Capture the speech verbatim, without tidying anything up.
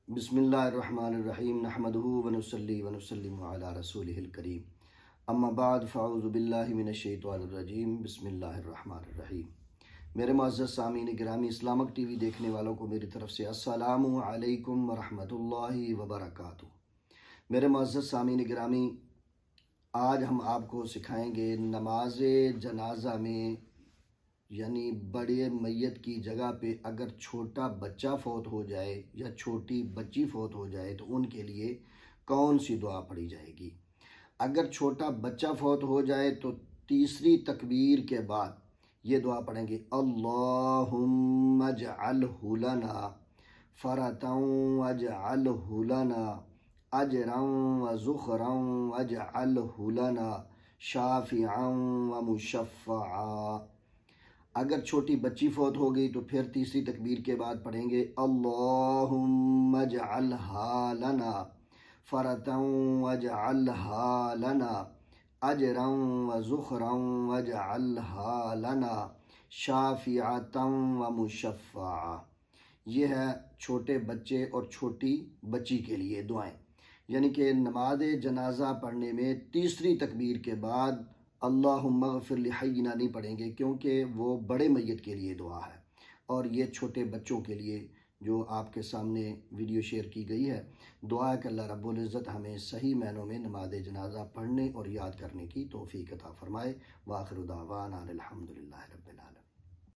بسم اللہ الرحمن الرحیم نحمدہ ونصلی ونسلم علی رسولہ الکریم اما بعد فاعوذ باللہ من الشیطان الرجیم بسم اللہ الرحمن الرحیم۔ میرے معزز سامعین گرامی، اسلامک ٹی وی دیکھنے والوں کو میری طرف سے السلام علیکم ورحمۃ اللہ وبرکاتہ۔ میرے معزز سامعین گرامی، آج ہم آپ کو سکھائیں گے نماز جنازہ میں، یعنی بڑے میت کی جگہ پہ اگر چھوٹا بچہ فوت ہو جائے یا چھوٹی بچی فوت ہو جائے تو ان کے لیے کون سی دعا پڑھی جائے گی۔ اگر چھوٹا بچہ فوت ہو جائے تو تیسری تکبیر کے بعد یہ دعا پڑھیں گے، اللہم اجعلہ لنا فرطا واجعلہ لنا اجرا وذخرا واجعلہ لنا شافعا ومشفعا۔ اگر چھوٹی بچی فوت ہو گئی تو پھر تیسری تکبیر کے بعد پڑھیں گے، اللہم اجعلہا لنا فرطا واجعلہا لنا اجرا وذخرا واجعلہا لنا شافعتا ومشفعا۔ یہ ہے چھوٹے بچے اور چھوٹی بچی کے لیے دعائیں، یعنی کہ نماز جنازہ پڑھنے میں تیسری تکبیر کے بعد اللہم اغفر لحینا نہیں پڑھیں گے، کیونکہ وہ بڑے میت کے لیے دعا ہے اور یہ چھوٹے بچوں کے لیے جو آپ کے سامنے ویڈیو شیئر کی گئی ہے۔ دعا ہے کہ اللہ رب العزت ہمیں صحیح معنوں میں نماز جنازہ پڑھنے اور یاد کرنے کی توفیق عطا فرمائے۔ وآخر دعوانا الحمدللہ رب العالمین۔